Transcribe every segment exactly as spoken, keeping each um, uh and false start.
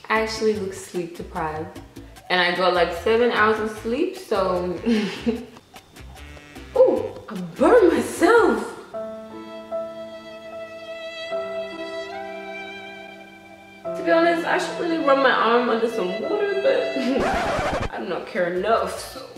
I actually look sleep deprived. And I got like seven hours of sleep, so... Oh, I burned myself. To be honest, I should really run my arm under some water, but I do not care enough, so...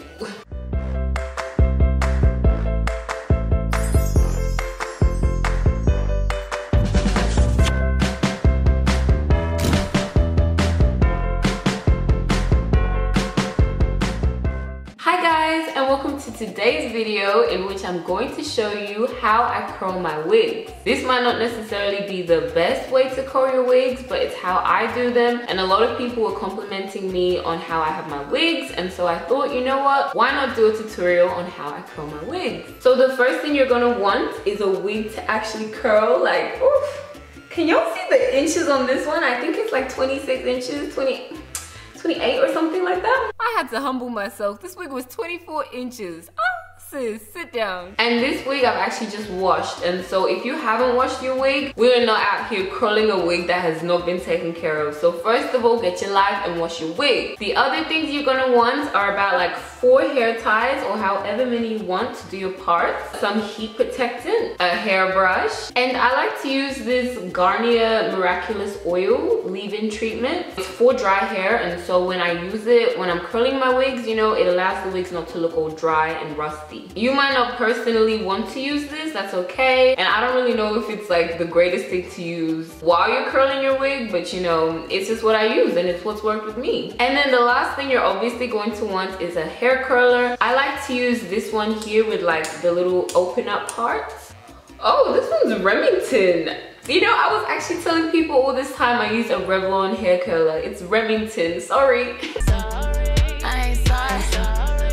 Welcome to today's video, in which I'm going to show you how I curl my wigs. This might not necessarily be the best way to curl your wigs, but it's how I do them, and a lot of people were complimenting me on how I have my wigs, and so I thought, you know what, why not do a tutorial on how I curl my wigs. So the first thing you're gonna want is a wig to actually curl. Like, oof, can y'all see the inches on this one? I think it's like twenty-six inches, twenty, twenty-eight or something like that. I had to humble myself. This wig was twenty-four inches. Oh, sis, sit down. And this wig I've actually just washed. And so if you haven't washed your wig, we are not out here curling a wig that has not been taken care of. So first of all, get your life and wash your wig. The other things you're gonna want are about like four hair ties, or however many you want to do your parts, some heat protectant, a hairbrush, and I like to use this Garnier Miraculous Oil leave-in treatment. It's for dry hair, and so when I use it when I'm curling my wigs, you know, it allows the wigs not to look all dry and rusty. You might not personally want to use this, that's okay, and I don't really know if it's like the greatest thing to use while you're curling your wig, but you know, it's just what I use and it's what's worked with me. And then the last thing you're obviously going to want is a hair curler. I like to use this one here with like the little open up parts. Oh, this one's Remington. You know, I was actually telling people all this time I use a Revlon hair curler. It's Remington, sorry. Sorry, I ain't sorry.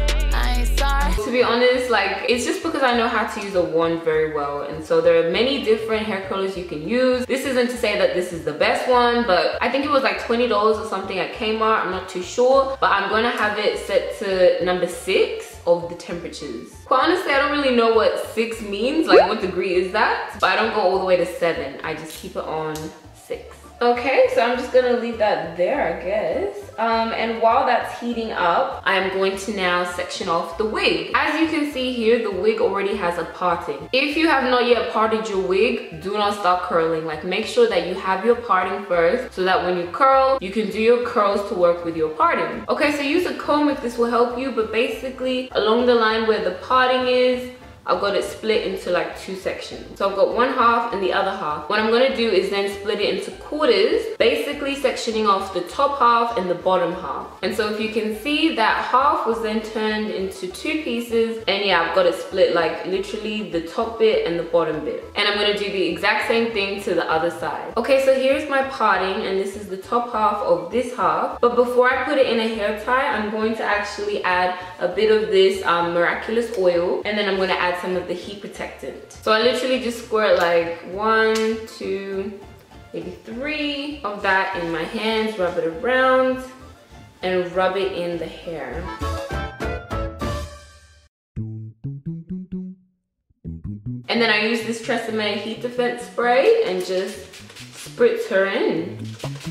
To be honest, like, it's just because I know how to use a wand very well, and so there are many different hair curlers you can use. This isn't to say that this is the best one, but I think it was like twenty dollars or something at Kmart, I'm not too sure, but I'm gonna have it set to number six of the temperatures. Quite honestly, I don't really know what six means, like what degree is that, but I don't go all the way to seven, I just keep it on six. Okay, so I'm just gonna leave that there, I guess. Um, and while that's heating up, I'm going to now section off the wig. As you can see here, the wig already has a parting. If you have not yet parted your wig, do not start curling. Like, make sure that you have your parting first, so that when you curl, you can do your curls to work with your parting. Okay, so use a comb if this will help you, but basically along the line where the parting is, I've got it split into like two sections. So I've got one half and the other half. What I'm gonna do is then split it into quarters, basically sectioning off the top half and the bottom half. And so if you can see, that half was then turned into two pieces, and yeah, I've got it split like literally the top bit and the bottom bit. And I'm gonna do the exact same thing to the other side. Okay, so here's my parting, and this is the top half of this half. But before I put it in a hair tie, I'm going to actually add a bit of this um, miraculous oil, and then I'm gonna add some of the heat protectant. So I literally just squirt like one, two, maybe three of that in my hands, rub it around, and rub it in the hair. And then I use this Tresemme heat defense spray and just spritz her in.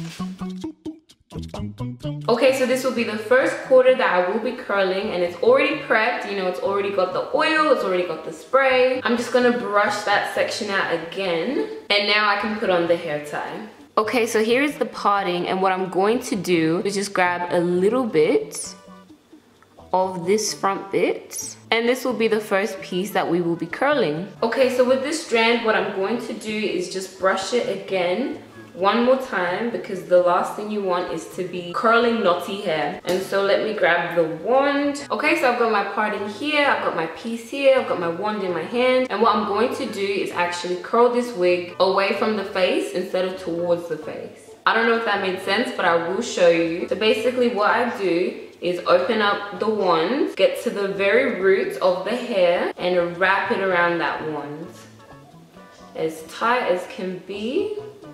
Okay, so this will be the first quarter that I will be curling, and it's already prepped. You know, it's already got the oil, it's already got the spray. I'm just gonna brush that section out again, and now I can put on the hair tie. Okay, so here's the parting, and what I'm going to do is just grab a little bit of this front bit, and this will be the first piece that we will be curling. Okay, so with this strand, what I'm going to do is just brush it again one more time, because the last thing you want is to be curling knotty hair. And so let me grab the wand. Okay, so I've got my parting here, I've got my piece here, I've got my wand in my hand, and what I'm going to do is actually curl this wig away from the face instead of towards the face. I don't know if that made sense, but I will show you. So basically what I do is open up the wand, get to the very root of the hair, and wrap it around that wand as tight as can be.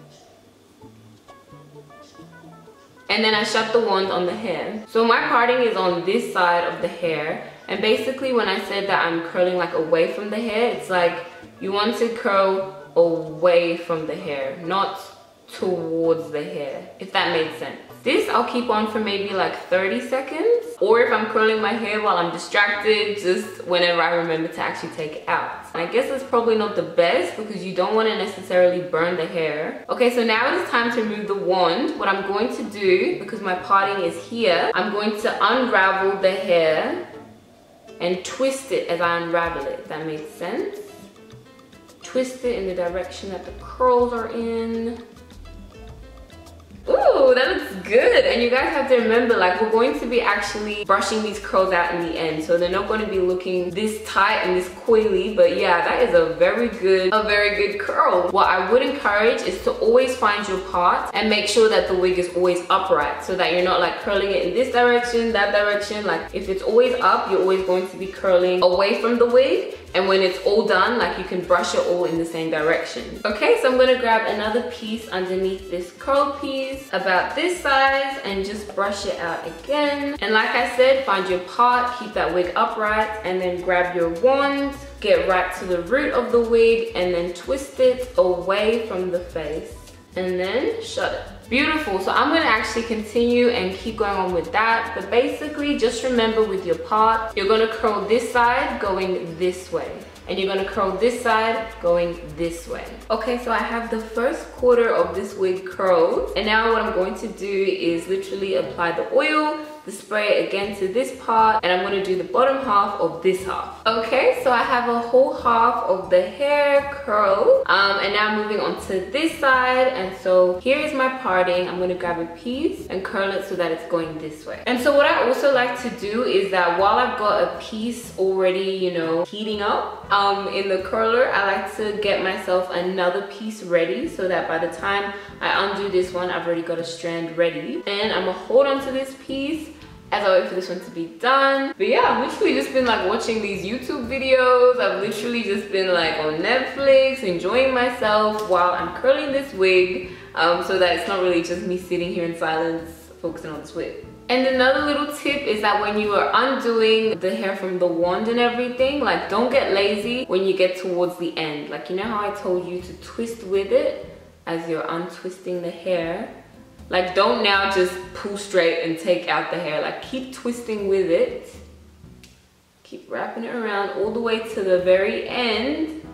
And then I shut the wand on the hair. So my parting is on this side of the hair, and basically when I said that I'm curling like away from the hair, it's like you want to curl away from the hair, not towards the hair, if that made sense. This I'll keep on for maybe like thirty seconds, or if I'm curling my hair while I'm distracted, just whenever I remember to actually take it out. And I guess it's probably not the best because you don't want to necessarily burn the hair. Okay, so now it is time to remove the wand. What I'm going to do, because my parting is here, I'm going to unravel the hair and twist it as I unravel it, if that makes sense. Twist it in the direction that the curls are in. Ooh, that looks good. And you guys have to remember, like, we're going to be actually brushing these curls out in the end, so they're not going to be looking this tight and this coily. But yeah, that is a very good a very good curl. What I would encourage is to always find your part and make sure that the wig is always upright, so that you're not like curling it in this direction, that direction. Like, if it's always up, you're always going to be curling away from the wig. And when it's all done, like, you can brush it all in the same direction. Okay, so I'm gonna grab another piece underneath this curl piece about this size and just brush it out again. And like I said, find your part, keep that wig upright, and then grab your wand, get right to the root of the wig, and then twist it away from the face. And then shut it. Beautiful. So I'm gonna actually continue and keep going on with that. But basically, just remember with your part, you're gonna curl this side going this way. And you're gonna curl this side going this way. Okay, so I have the first quarter of this wig curled. And now what I'm going to do is literally apply the oil, the spray again to this part, and I'm gonna do the bottom half of this half. Okay, so I have a whole half of the hair curled. Um, and now moving on to this side. And so here is my parting. I'm gonna grab a piece and curl it so that it's going this way. And so what I also like to do is that while I've got a piece already, you know, heating up um, in the curler, I like to get myself another piece ready so that by the time I undo this one, I've already got a strand ready. And I'm gonna hold on to this piece as I wait for this one to be done. But yeah, I've literally just been like watching these YouTube videos. I've literally just been like on Netflix, enjoying myself while I'm curling this wig, um, so that it's not really just me sitting here in silence, focusing on this wig. And another little tip is that when you are undoing the hair from the wand and everything, like, don't get lazy when you get towards the end. Like, you know how I told you to twist with it as you're untwisting the hair? Like, don't now just pull straight and take out the hair. Like, keep twisting with it. Keep wrapping it around all the way to the very end.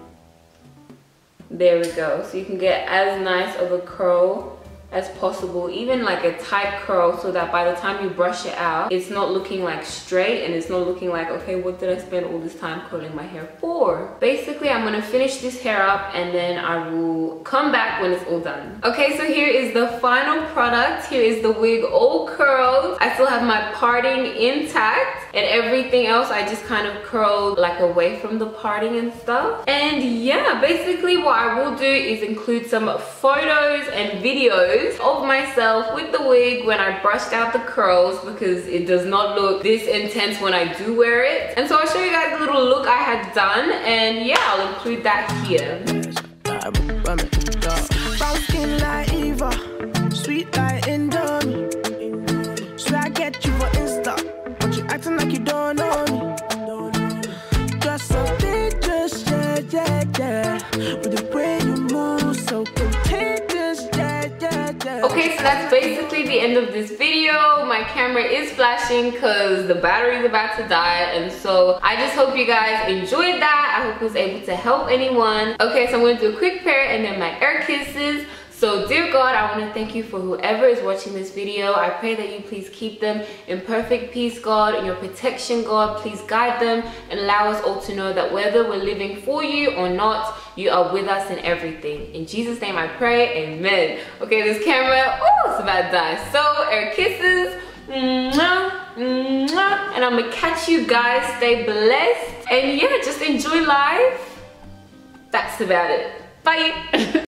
There we go. So you can get as nice of a curl as possible, even like a tight curl, so that by the time you brush it out, it's not looking like straight and it's not looking like, okay, what did I spend all this time curling my hair for? Basically, I'm gonna finish this hair up and then I will come back when it's all done. Okay, so here is the final product. Here is the wig all curled. I still have my parting intact, and everything else I just kind of curled like away from the parting and stuff. And yeah, basically what I will do is include some photos and videos of myself with the wig when I brushed out the curls, because it does not look this intense when I do wear it. And so I'll show you guys the little look I had done, and yeah, I'll include that here. Sweet like Indomie. So I get you for Insta, but you acting like you don't know me. Just so dangerous, yeah, yeah, yeah. With the way you move, so contagious, yeah, yeah, yeah. Okay, so that's basically the end of this video. My camera is flashing because the battery is about to die, and so I just hope you guys enjoyed that. I hope it was able to help anyone. Okay, so I'm going to do a quick pair and then my air kisses. So dear God, I want to thank you for whoever is watching this video. I pray that you please keep them in perfect peace, God, in your protection, God. Please guide them and allow us all to know that whether we're living for you or not, you are with us in everything. In Jesus' name I pray, amen. Okay, this camera, oh, it's about to die. So air kisses, mwah, mwah, and I'm gonna catch you guys. Stay blessed, and yeah, just enjoy life. That's about it. Bye.